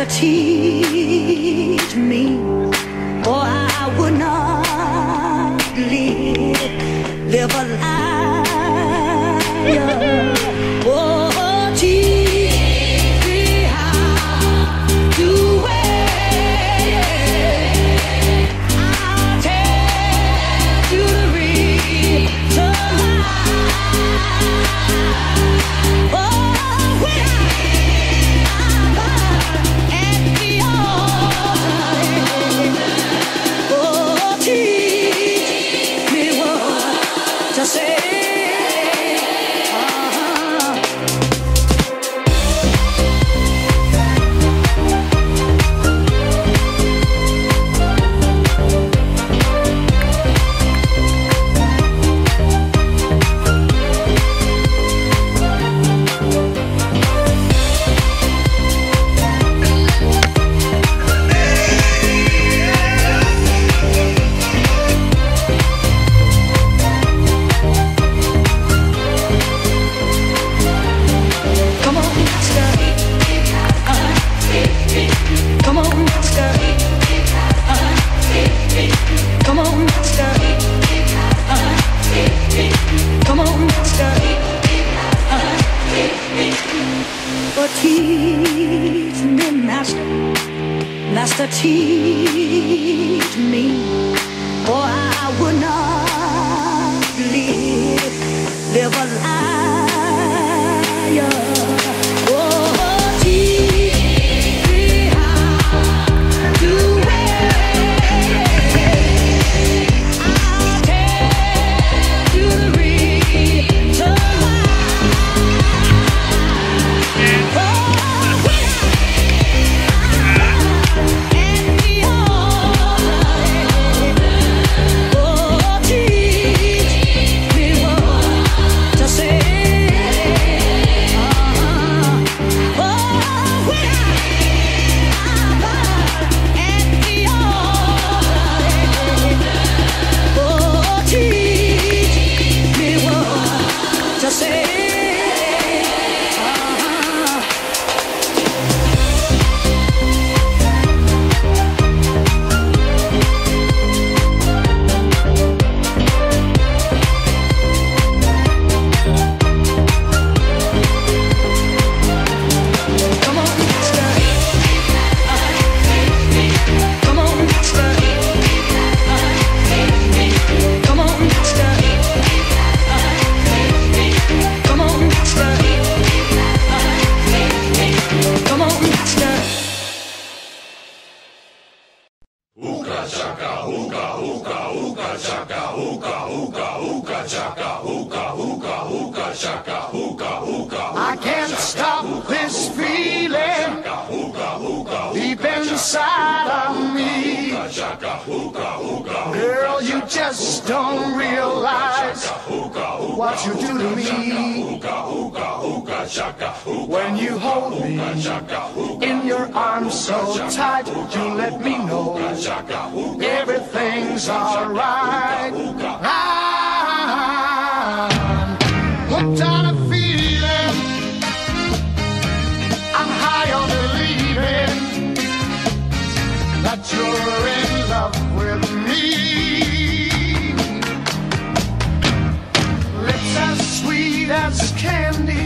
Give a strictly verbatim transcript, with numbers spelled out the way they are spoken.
master teach me, or I would not live, live a liar. Oh, teach me how to wait. I'll tell you the reason why. Oh, when I'm at the altar, oh, teach me what to say. Teach me, master, master, teach me, or I would not live, live a liar. Oh, teach me how to wait. I'll tell you the reason why. I can't stop this feeling deep inside of me. Girl, you just don't realize what you do to me. When you hold me in your arms so tight, you let me know everything's alright. I'm hooked on a feeling, I'm high on believing that you're in love with me. Lips as sweet as candy,